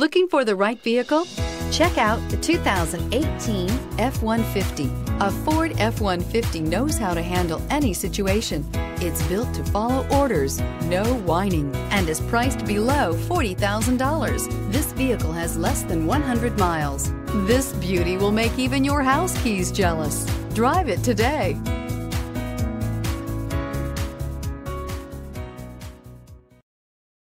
Looking for the right vehicle? Check out the 2018 F-150. A Ford F-150 knows how to handle any situation. It's built to follow orders, no whining, and is priced below $40,000. This vehicle has less than 100 miles. This beauty will make even your house keys jealous. Drive it today.